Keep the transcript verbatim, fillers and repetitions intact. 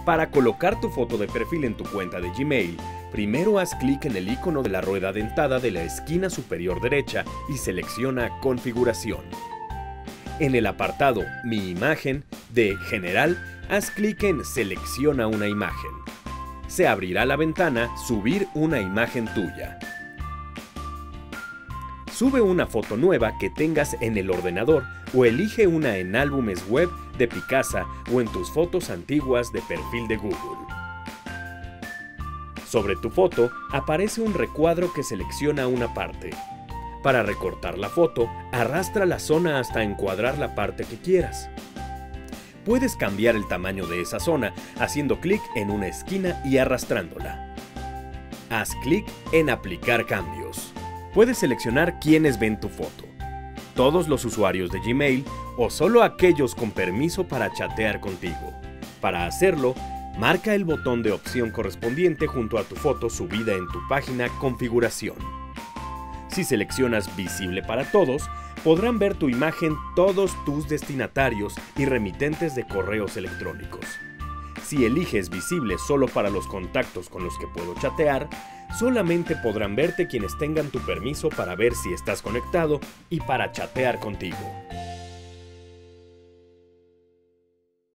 Para colocar tu foto de perfil en tu cuenta de Gmail, primero haz clic en el icono de la rueda dentada de la esquina superior derecha y selecciona Configuración. En el apartado Mi imagen de General, haz clic en Selecciona una imagen. Se abrirá la ventana Subir una imagen tuya. Sube una foto nueva que tengas en el ordenador o elige una en álbumes web de Picasa o en tus fotos antiguas de perfil de Google. Sobre tu foto aparece un recuadro que selecciona una parte. Para recortar la foto, arrastra la zona hasta encuadrar la parte que quieras. Puedes cambiar el tamaño de esa zona haciendo clic en una esquina y arrastrándola. Haz clic en Aplicar cambios. Puedes seleccionar quiénes ven tu foto, todos los usuarios de Gmail o solo aquellos con permiso para chatear contigo. Para hacerlo, marca el botón de opción correspondiente junto a tu foto subida en tu página Configuración. Si seleccionas Visible para todos, podrán ver tu imagen todos tus destinatarios y remitentes de correos electrónicos. Si eliges Visible solo para los contactos con los que puedo chatear, solamente podrán verte quienes tengan tu permiso para ver si estás conectado y para chatear contigo.